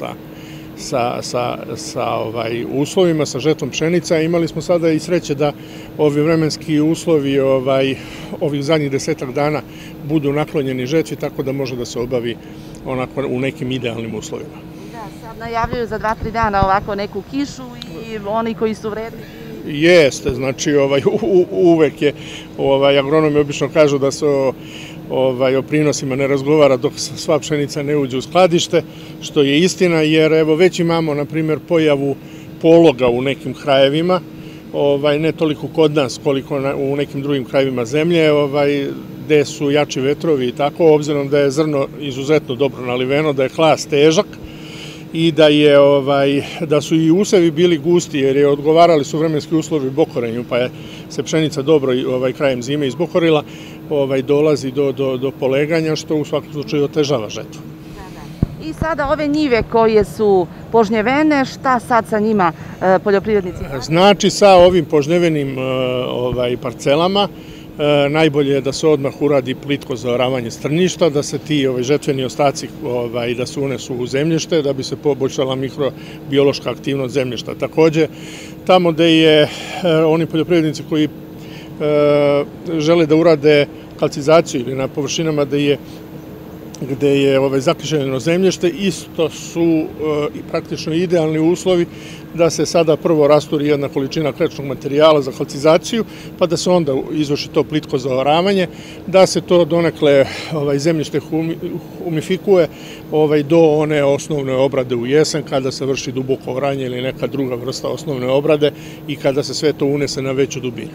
sa uslovima, sa žetvom pšenica. Imali smo sada i sreće da ovi vremenski uslovi ovih zadnjih desetak dana budu naklonjeni žetvi, tako da može da se obavi onako u nekim idealnim uslovima. Da, sad najavljuju za dva, tri dana ovako neku kišu i oni koji su vredni. Jeste, znači uvek je, agronomi obično kažu da se o prinosima ne razgovara dok sva pšenica ne uđe u skladište, što je istina, jer evo već imamo, na primjer, pojavu pologa u nekim krajevima, ne toliko kod nas koliko u nekim drugim krajevima zemlje, gde su jači vetrovi i tako, obzirom da je zrno izuzetno dobro naliveno, da je hlas težak i da su i usevi bili gusti, jer je odgovarali su vremenski uslovi bokorenju, pa je se pšenica dobro krajem zime izbokorila, dolazi do poleganja, što u svakom slučaju otežava žetvu. I sada ove njive koje su požnjevene, šta sad sa njima poljoprivrednici rade? Znači, sa ovim požnjevenim parcelama najbolje je da se odmah uradi plitko zaoravanje strništa, da se ti žetveni ostaci da se unesu u zemljište, da bi se poboljšala mikrobiološka aktivnost zemljišta. Takođe, tamo gde je oni poljoprivrednici koji žele da urade kalcizaciju ili na površinama gde je zakiseljeno zemljište, isto su praktično idealni uslovi da se sada prvo rasturi jedna količina klečnog materijala za kalcizaciju, pa da se onda izvrši to plitko zaoravanje, da se to donekle zemljište humifikuje do one osnovne obrade u jesen, kada se vrši duboko oranje ili neka druga vrsta osnovne obrade i kada se sve to unese na veću dubinu.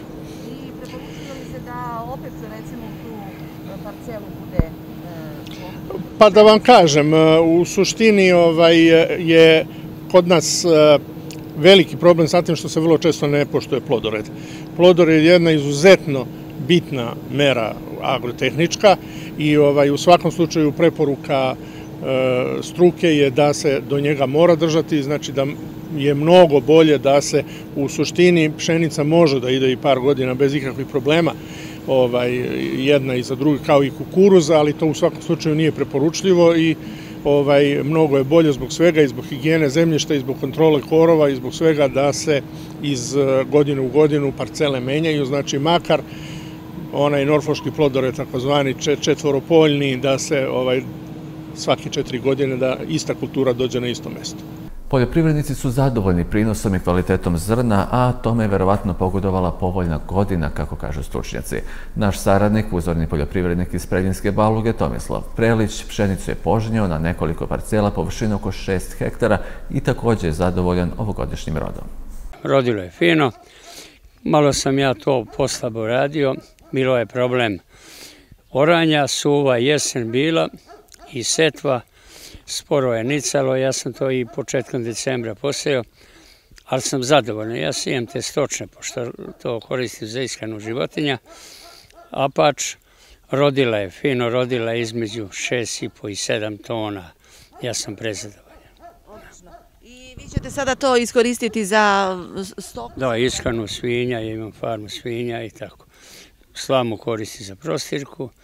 Pa da vam kažem, u suštini je kod nas veliki problem sa tim što se vrlo često ne poštuje plodored. Plodored je jedna izuzetno bitna mera agrotehnička i u svakom slučaju preporuka struke je da se do njega mora držati, znači da je mnogo bolje da se u suštini pšenica može da ide i par godina bez ikakvih problema, jedna iza druge kao i kukuruza, ali to u svakom slučaju nije preporučljivo i mnogo je bolje zbog svega i zbog higijene zemljišta i zbog kontrole korova i zbog svega da se iz godine u godinu parcele menjaju, znači makar onaj norfoški plodored, takozvani četvoropoljni, da se svake četiri godine da ista kultura dođe na isto mesto. Poljoprivrednici su zadovoljni prinosom i kvalitetom zrna, a tome je verovatno pogodovala povoljna godina, kako kažu stručnjaci. Naš saradnik, uzorni poljoprivrednik iz Preljinske Baluge, Tomislav Prelić, pšenicu je požnjeo na nekoliko parcela površine oko šest hektara i također je zadovoljan ovogodišnjim rodom. Rodilo je fino, malo sam ja to poslabo radio, bilo je problem oranja, suva jesen bila i setva, sporo je nicalo, ja sam to i početkom decembra posejao, ali sam zadovoljan. Ja sijem te stočne, pošto to koristim za ishranu životinja, a pač rodila je fino, rodila je između šest i po i sedam tona. Ja sam prezadovoljan. I vi ćete sada to iskoristiti za stoku? Da, ishranu svinja, ja imam farmu svinja i tako. Slamu koristim za prostirku,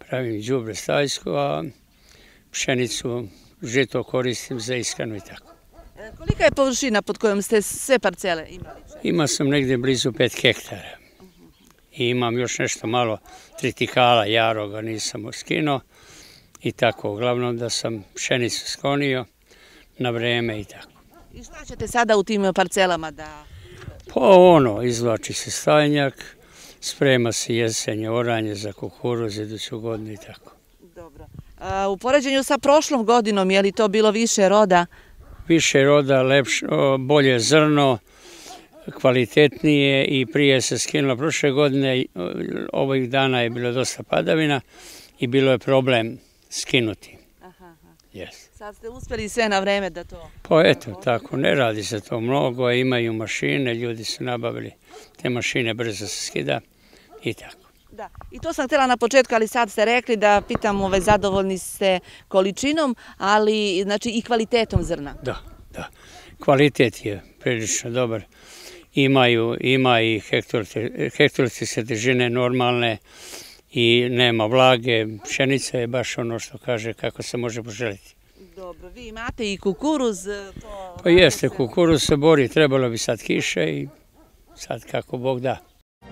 pravim đubre stajsko, a pšenicu, žito koristim za ishranu i tako. Kolika je površina pod kojom ste sve parcele imali? Ima sam negde blizu pet hektara. I imam još nešto malo tritikala, jaroga nisam skinuo i tako. Uglavnom da sam pšenicu sklonio na vreme i tako. I šta ćete sada u tim parcelama da... Pa ono, izvlači se stajnjak, sprema se jesenje, oranje za kukuruz, iduću godinu i tako. Dobro. U poređenju sa prošlom godinom, je li to bilo više roda? Više roda, lepše, bolje zrno, kvalitetnije i prije se skinulo. Prošle godine, ovih dana je bilo dosta padavina i bilo je problem skinuti. Sad ste uspjeli sve na vreme da to... Pa eto, tako, ne radi se to mnogo, imaju mašine, ljudi su nabavili te mašine, brzo se skida i tako. Da, i to sam htjela na početku, ali sad ste rekli da pitam, ove, zadovoljni ste količinom, ali znači i kvalitetom zrna. Da, da. Kvalitet je prilično dobar. Imaju, ima i hektolitrične težine normalne i nema vlage. Pšenica je baš ono što kaže kako se može poželiti. Dobro, vi imate i kukuruz. Pa jeste, kukuruz se bori, trebalo bi sad kiše i sad kako Bog da.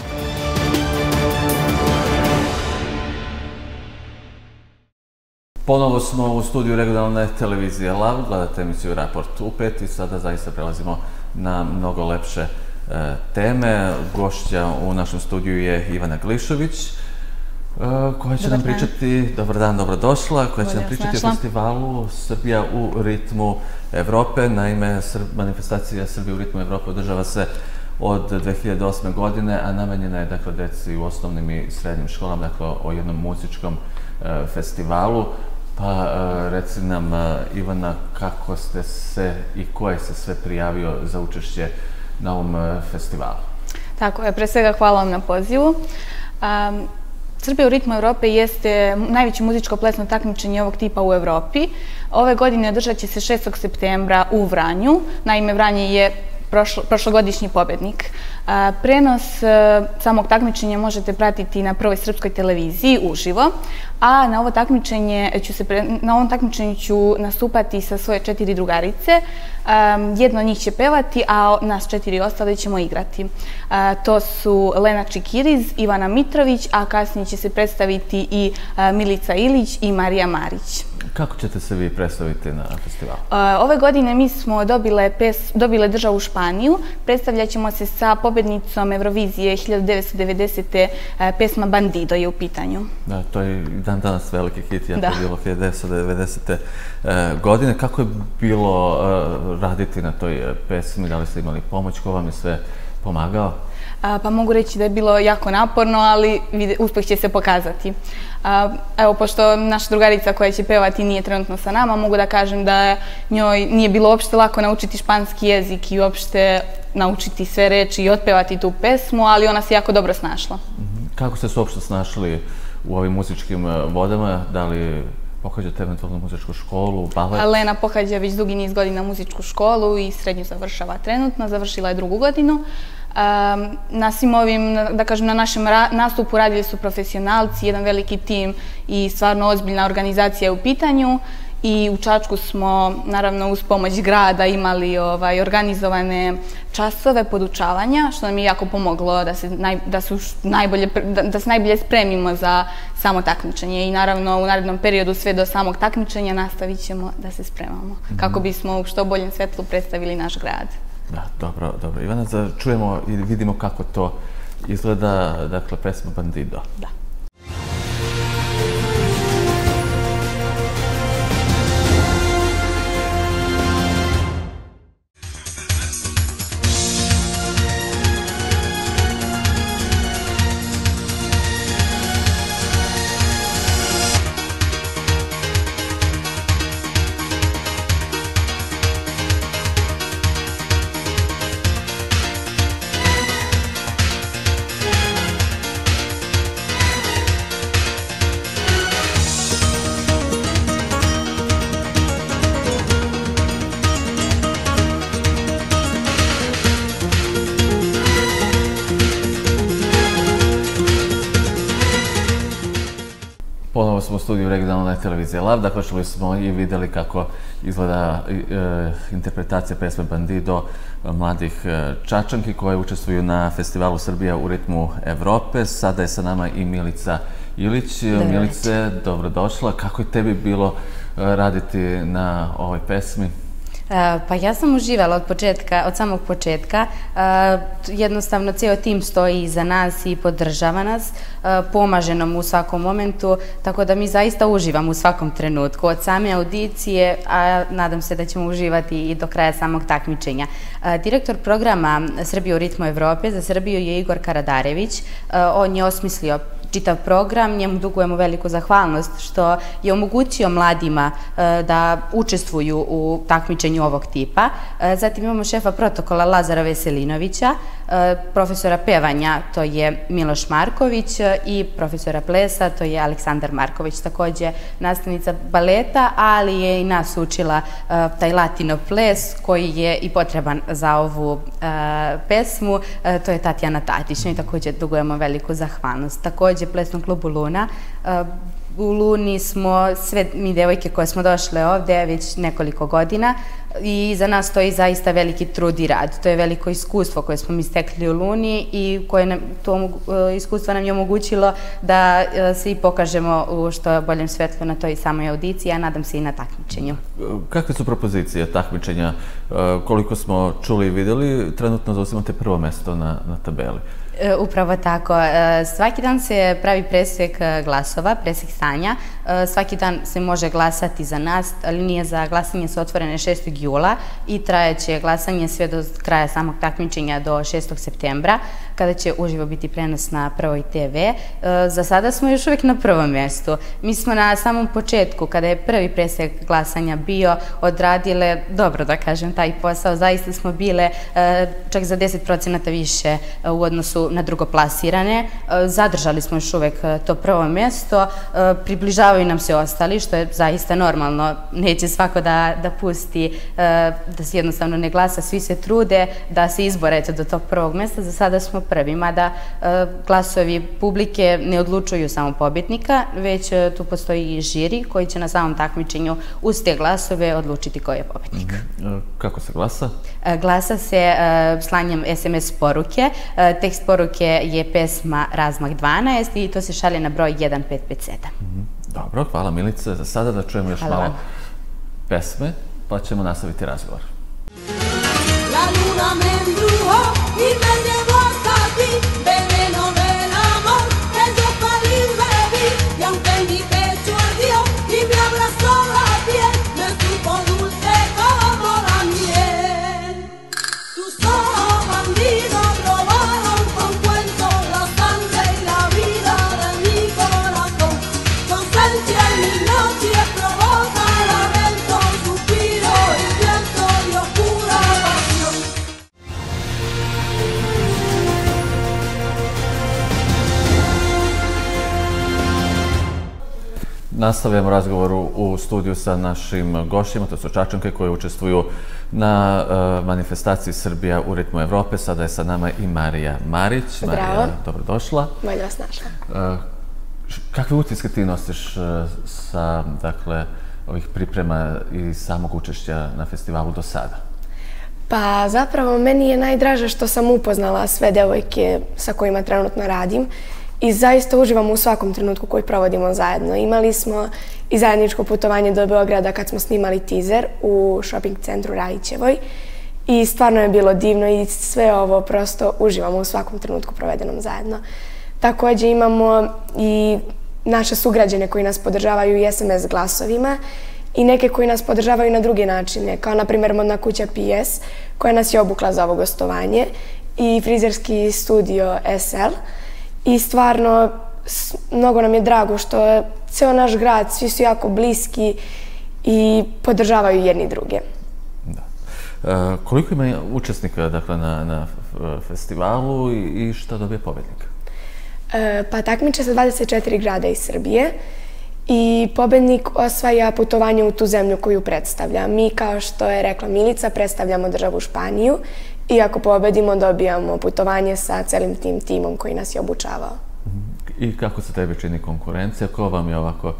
Ponovo smo u studiju regionalne televizije Lav, gledate emisiju Raport u pet i sada zaista prelazimo na mnogo lepše teme. Gošća u našem studiju je Ivana Glišović, koja će nam pričati, dobar dan, dobrodošla, koja će nam pričati o festivalu Srbija u ritmu Evrope. Naime, manifestacija Srbija u ritmu Evrope održava se od dve hiljade osme. godine, a namenjena je dakle deci u osnovnim i srednjim školama, dakle o jednom muzičkom festivalu. Pa reci nam, Ivana, kako ste se i ko je se sve prijavio za učešće na ovom festivalu? Tako je, pre svega hvala vam na pozivu. Srbija u ritmu Evrope jeste najveće muzičko-plesno takmičenje ovog tipa u Evropi. Ove godine održat će se šestog septembra u Vranju. Naime, Vranje je prošlogodišnji pobednik. Prenos samog takmičenja možete pratiti na Prvoj srpskoj televiziji uživo, a na ovo takmičenje ću se, na ovom takmičenju ću nastupati sa svoje četiri drugarice. Jedna od njih će pevati, a nas četiri ostale ćemo igrati. To su Lena Čikiriz, Ivana Mitrović, a kasnije će se predstaviti i Milica Ilić i Marija Marić. Kako ćete se vi predstaviti na festivalu? Ove godine mi smo dobile državu Španiju. Predstavljat ćemo se sa pobednicom Eurovizije hiljadu devetsto devedesete. pesma Bandido je u pitanju. Da, to je dan danas veliki hit, jako je bilo hiljadu devetsto devedesete. godine. Kako je bilo raditi na toj pesmi? Da li ste imali pomoć? Ko vam je sve pomagao? Pa mogu reći da je bilo jako naporno, ali uspeh će se pokazati. Evo, pošto naša drugarica koja će pevati nije trenutno sa nama, mogu da kažem da njoj nije bilo uopšte lako naučiti španski jezik i uopšte naučiti sve reči i otpevati tu pesmu, ali ona se jako dobro snašla. Kako ste se uopšte snašli u ovim muzičkim vodama? Da li pohađate eventualno muzičku školu, balet? Lena pohađa već dugi niz godina muzičku školu i srednju završava trenutno, završila je drugu godinu. Na svim ovim, da kažem, na našem nastupu radili su profesionalci, jedan veliki tim i stvarno ozbiljna organizacija u pitanju. I u Čačku smo, naravno, uz pomoć grada imali organizovane časove podučavanja, što nam je jako pomoglo da se najbolje spremimo za samo takmičenje. I naravno, u narednom periodu sve do samog takmičenja nastavit ćemo da se spremamo, kako bismo u što boljem svetlu predstavili naš grad. Da, dobro, dobro. Ivana, čujemo i vidimo kako to izgleda, dakle, pesma Bandido. Da. studiju regionalne televizije Lav. Dakle, čuli smo i videli kako izgleda interpretacija pesme Bandido mladih Čačanki koje učestvuju na festivalu Srbija u ritmu Evrope. Sada je sa nama i Milica Ilić. Milice, dobrodošla. Kako je tebi bilo raditi na ovoj pesmi? Pa ja sam uživala od početka, od samog početka. Jednostavno, cijel tim stoji iza nas i podržava nas, pomaže nam u svakom momentu, tako da mi zaista uživamo u svakom trenutku. Od same audicije, a nadam se da ćemo uživati i do kraja samog takmičenja. Direktor programa Srbija u ritmu Evrope za Srbiju je Igor Karadarević. On je osmislio čitav program, njemu dugujemo veliku zahvalnost što je omogućio mladima da učestvuju u takmičenju ovog tipa. Zatim imamo šefa protokola Lazara Veselinovića, profesora pevanja, to je Miloš Marković, i profesora plesa, to je Aleksandar Marković, takođe nastavnica baleta, ali je i nas učila taj latino ples koji je i potreban za ovu pesmu, to je Tatjana Tatić, i takođe dugujemo veliku zahvalnost. Takođe plesnom klubu Luna. U Luni smo sve mi devojke koje smo došle ovde već nekoliko godina i za nas to je zaista veliki trud i rad. To je veliko iskustvo koje smo mi stekli u Luni i koje to iskustvo nam je omogućilo da se i pokažemo u što boljem svetlu na toj samoj audiciji, a nadam se i na takmičenju. Kakve su propozicije takmičenja? Koliko smo čuli i videli, trenutno zauzimate prvo mesto na tabeli. Upravo tako. Svaki dan se pravi presek glasova, presek stanja. Svaki dan se može glasati za nas, ali nije za glasanje su otvorene šestog jula i trajaće glasanje sve do kraja samog takmičenja do šestog septembra, kada će uživo biti prenos na Prvoj te ve. Za sada smo još uvijek na prvom mjestu. Mi smo na samom početku, kada je prvi presek glasanja bio, odradile, dobro da kažem, taj posao. Zaista smo bile čak za deset procenata više u odnosu na drugoplasirane. Zadržali smo još uvek to prvo mjesto, približavaju nam se ostali, što je zaista normalno. Neće svako da pusti, da se jednostavno ne glasa, svi se trude da se izbore do tog prvog mjesta. Za sada smo prvi, mada glasovi publike ne odlučuju samo pobjednika, već tu postoji i žiri koji će na samom takmičenju uz te glasove odlučiti ko je pobjednik. Kako se glasa? Glasa se slanjem es em es poruke. Tekst poruke je pesma Razmah dvanaest i to se šalje na broj jedan pet pet sedam. Dobro, hvala Milice. Za sada da čujemo još malo pesme, pa ćemo nastaviti razgovor. La luna me embrujó y me llevó hasta ti, veneno del amor que yo parí bebí, y aunque mi pecho ardió y me abrazó la piel, me supo dulce como la miel. Tus ojos bandidos robaron con cuento la sangre y la vida de mi corazón. Tu ausencia en mi noche provoca lamento, suspiro y llanto y oscura pasión. Nastavljamo razgovor u studiju sa našim gošćima, to su Čačanke koje učestvuju na manifestaciji Srbija u ritmu Evrope. Sada je sa nama i Marija Marić. Zdravo. Marija, dobrodošla. Bolje vas našla. Kakve utiske ti nosiš sa, dakle, ovih priprema i samog učešća na festivalu do sada? Pa zapravo meni je najdraže što sam upoznala sve devojke sa kojima trenutno radim i zaista uživam u svakom trenutku koji provodimo zajedno. Imali smo i zajedničko putovanje do Beograda kad smo snimali teaser u shopping centru Rajićevoj i stvarno je bilo divno i sve ovo prosto uživamo u svakom trenutku provedenom zajedno. Također imamo i naše sugrađane koji nas podržavaju i es em es glasovima i neke koji nas podržavaju na druge načine, kao na primjer modna kuća P S koja nas je obukla za ovo gostovanje i frizerski studio es el. I stvarno, mnogo nam je drago što je ceo naš grad, svi su jako bliski i podržavaju jedni druge. Da. Koliko ima učesnika, dakle, na festivalu i šta dobije pobednik? Pa takmiče se dvadeset četiri grada iz Srbije i pobednik osvaja putovanje u tu zemlju koju predstavlja. Mi, kao što je rekla Milica, predstavljamo državu Španiju i ako pobedimo dobijamo putovanje sa celim tim timom koji nas je obučavao. I kako se tebi čini konkurencija? Ko vam je ovako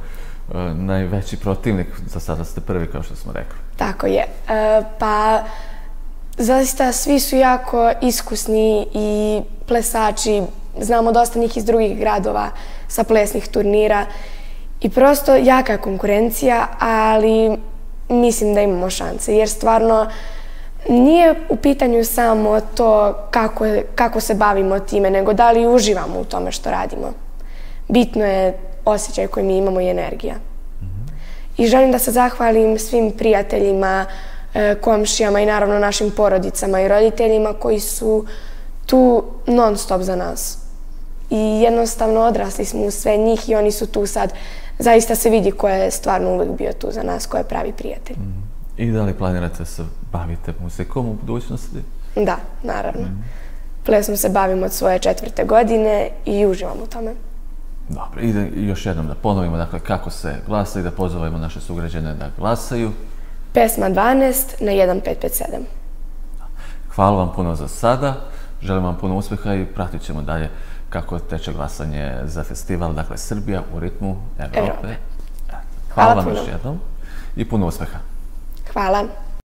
najveći protivnik, za sada ste prvi, kao što smo rekli. Tako je. Pa, zaista svi su jako iskusni i plesači, znamo dosta njih iz drugih gradova sa plesnih turnira i prosto jaka je konkurencija, ali mislim da imamo šanse, jer stvarno nije u pitanju samo to kako, kako se bavimo time, nego da li uživamo u tome što radimo. Bitno je osjećaj koji mi imamo i energija. I želim da se zahvalim svim prijateljima, komšijama i naravno našim porodicama i roditeljima koji su tu non stop za nas. I jednostavno odrasli smo u sve njih i oni su tu sad. Zaista se vidi ko je stvarno uvek bio tu za nas, ko je pravi prijatelj. I da li planirate se bavite muzikom u budućnosti? Da, naravno. Plesom se bavim od svoje četvrte godine i uživam u tome. Dobro, i još jednom da ponovimo dakle, kako se glasa i da pozovemo naše sugrađane da glasaju. Pesma dvanaest na jedan pet pet sedam. Hvala vam puno za sada, želim vam puno uspjeha i pratit ćemo dalje kako teče glasanje za festival, dakle Srbija u ritmu Evrope. Hvala vam još jednom i puno uspjeha. Hvala.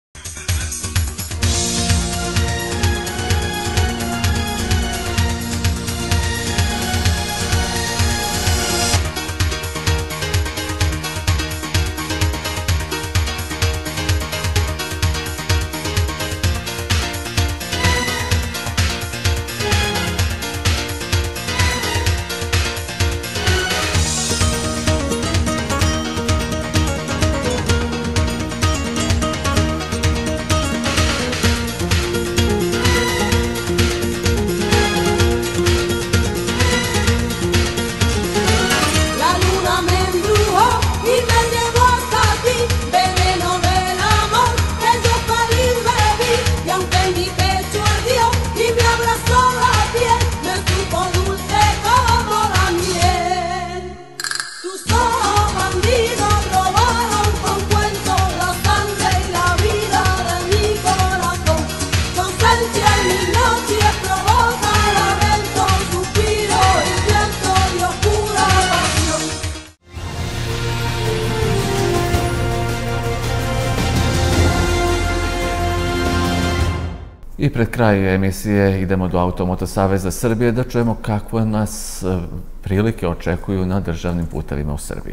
I pred kraj emisije idemo do Automoto Saveza Srbije da čujemo kako nas prilike očekuju na državnim putevima u Srbiji.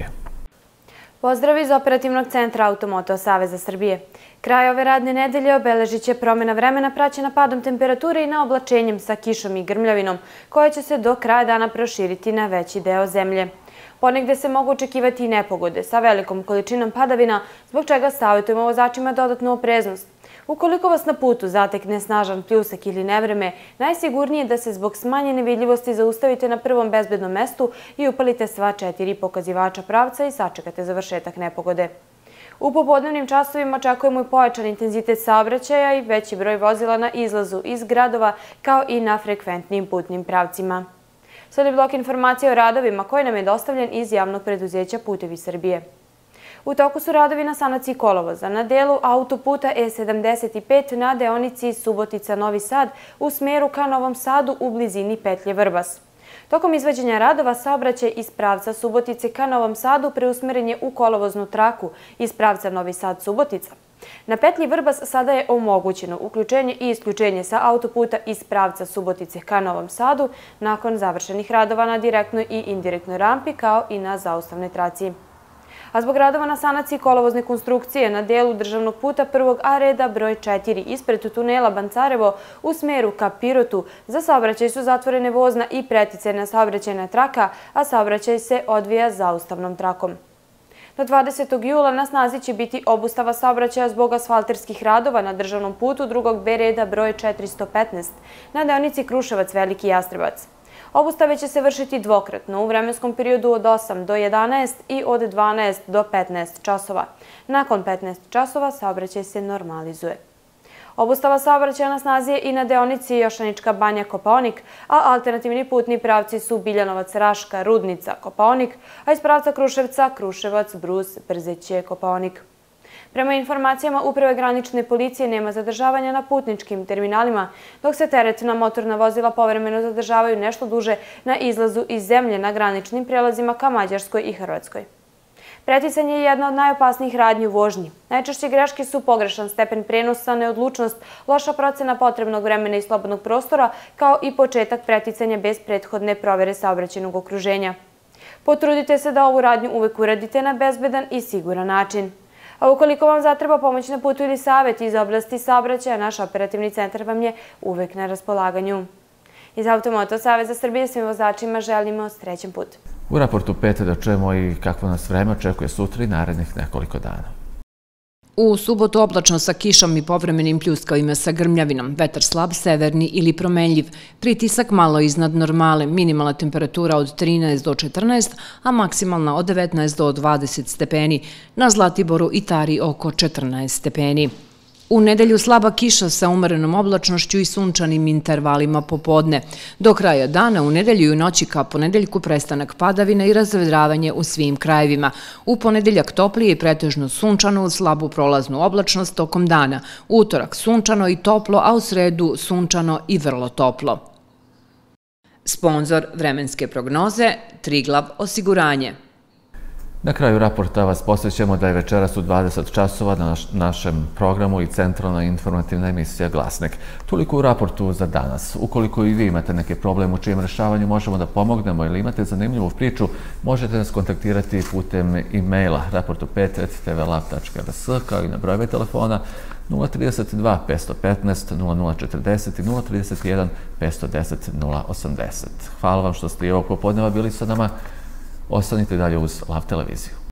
Pozdrav iz Operativnog centra Automoto Saveza Srbije. Kraj ove radne nedelje obeležit će promjena vremena praćena padom temperature i naoblačenjem sa kišom i grmljavinom, koja će se do kraja dana proširiti na veći deo zemlje. Ponegde se mogu očekivati i nepogode sa velikom količinom padavina, zbog čega savjetujemo vozačima dodatnu opreznost. Ukoliko vas na putu zatekne snažan pljusak ili nevreme, najsigurnije je da se zbog smanjene vidljivosti zaustavite na prvom bezbednom mestu i upalite sva četiri pokazivača pravca i sačekate završetak nepogode. U popodnevnim časovima očekujemo i pojačan intenzitet saobraćaja i veći broj vozila na izlazu iz gradova kao i na frekventnim putnim pravcima. Sada je blok informacija o radovima koji nam je dostavljen iz javnog preduzeća Putevi Srbije. U toku su radovi na sanaciji kolovoza na delu autoputa E sedamdeset pet na deonici Subotica-Novi Sad u smeru ka Novom Sadu u blizini petlje Vrbas. Tokom izvođenja radova saobraćaj iz pravca Subotice ka Novom Sadu preusmeren je u kolovoznu traku iz pravca Novi Sad-Subotica. Na petlji Vrbas sada je omogućeno uključenje i isključenje sa autoputa iz pravca Subotice ka Novom Sadu nakon završenih radova na direktnoj i indirektnoj rampi kao i na zaustavnoj traci. A zbog radova na sanaciji kolovozne konstrukcije na delu državnog puta prvog A reda broj četiri ispred tunela Bancarevo u smeru ka Pirotu za saobraćaj su zatvorene vozna i preticajna saobraćajna traka, a saobraćaj se odvija zaustavnom trakom. Do dvadesetog jula na snazi će biti obustava saobraćaja zbog asfalterskih radova na državnom putu drugog B reda broj četiristo petnaest na deonici Kruševac-Veliki Jastrebac. Obustave će se vršiti dvokratno u vremenskom periodu od osam do jedanaest i od dvanaest do petnaest časova. Nakon petnaest časova saobraćaj se normalizuje. Obustava saobraćaja na snazi je i na deonici Jošanička Banja-Kopaonik, a alternativni putni pravci su Biljanovac-Raška, Rudnica, Kopaonik, a iz pravca Kruševca Kruševac, Brus, Brzeće, Kopaonik. Prema informacijama Uprave granične policije nema zadržavanja na putničkim terminalima, dok se teretna motorna vozila povremeno zadržavaju nešto duže na izlazu iz zemlje na graničnim prelazima ka Mađarskoj i Hrvatskoj. Preticanje je jedna od najopasnijih radnji u vožnji. Najčešće greške su pogrešan stepen prenosa, neodlučnost, loša procena potrebnog vremena i slobodnog prostora, kao i početak preticanja bez prethodne provere saobraćajnog okruženja. Potrudite se da ovu radnju uvek uradite na bezbedan i siguran način. A ukoliko vam zatreba pomoć na putu ili savjet iz oblasti saobraćaja, naš operativni centar vam je uvek na raspolaganju. Iz Automoto Saveza Srbije svim vozačima želimo srećan put. U raportu pet da čujemo i kakvo nas vreme očekuje sutra i narednih nekoliko dana. U subotu oblačno sa kišom i povremenim pljuskavima sa grmljavinom, vetar slab, severni ili promenljiv, pritisak malo iznad normale, minimalna temperatura od trinaest do četrnaest, a maksimalna od devetnaest do dvadeset stepeni, na Zlatiboru i Tari oko četrnaest stepeni. U nedelju slaba kiša sa umerenom oblačnošću i sunčanim intervalima popodne. Do kraja dana u nedelju i noći ka ponedeljku prestanak padavina i razvedravanje u svim krajevima. U ponedeljak toplije i pretežno sunčano uz slabu prolaznu oblačnost tokom dana. Utorak sunčano i toplo, a u sredu sunčano i vrlo toplo. Sponzor vremenske prognoze Triglav osiguranje. Na kraju raporta vas posjećamo da je večeras u dvadeset časova na našem programu i centralna informativna emisija Glasnik. Toliko u raportu za danas. Ukoliko i vi imate neke probleme u čijem rešavanju možemo da pomognemo ili imate zanimljivu priču, možete nas kontaktirati putem e-maila raportu pet at t v lav tačka r s kao i na brojeve telefona nula trideset dva petsto petnaest nula nula četrdeset i nula trideset jedan petsto deset nula osamdeset. Hvala vam što ste i ovog popodneva bili sa nama. Ostanite dalje uz Lav televiziju.